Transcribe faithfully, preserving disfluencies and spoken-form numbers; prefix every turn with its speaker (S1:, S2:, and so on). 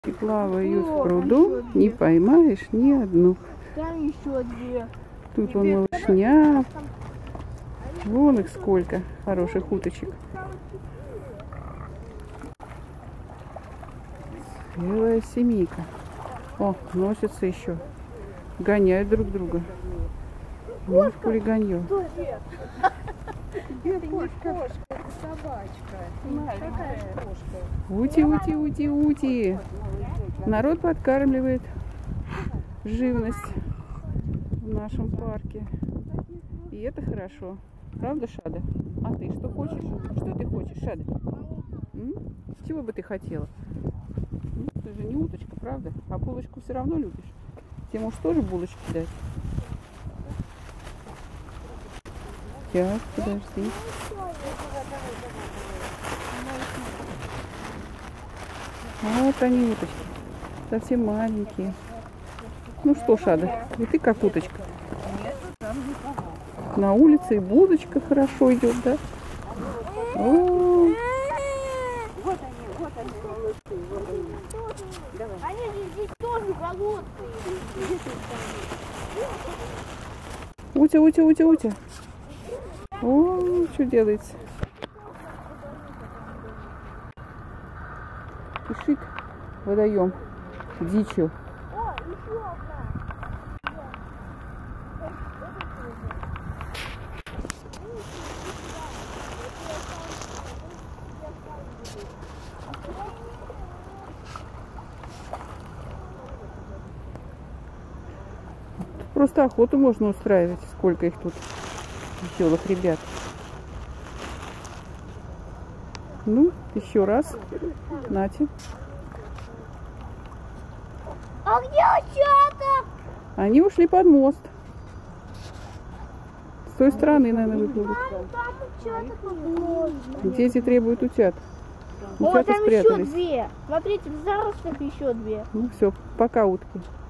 S1: И плавают в пруду, не поймаешь ни одну.
S2: Там еще две.
S1: Тут вон малышня. Вон их сколько хороших уточек. Целая семейка. О, носятся еще. Гоняют друг друга. Вот хулиганье.
S2: Это не кошка, это собачка. Какая кошка?
S1: Ути, ути, ути, ути. Народ подкармливает живность в нашем парке. И это хорошо. Правда, Шада? А ты что хочешь? Что ты хочешь, Шада? М? Чего бы ты хотела? М? Ты же не уточка, правда? А булочку все равно любишь. Тебе можешь тоже булочки дать? Сейчас, подожди. Вот они, уточки. Совсем маленькие. Ну что, Шада, и ты как уточка? На улице и булочка хорошо идет, да? О!
S2: Вот они, вот они, малыши, вот они. Давай. Они же здесь тоже голодные.
S1: Утя, утя, утя, утя. О, что делается? Кишит водоем дичью.
S2: О, еще одна.
S1: Просто охоту можно устраивать. Сколько их тут веселых ребят. Ну, еще раз. Нате.
S2: А где утята?
S1: Они ушли под мост. С той стороны, наверное, выплывут.
S2: Там утята под мостом.
S1: Дети требуют утят.
S2: О,
S1: Утята
S2: там
S1: спрятались.
S2: еще две. Смотрите, в зарослях еще две.
S1: Ну все, пока, утки.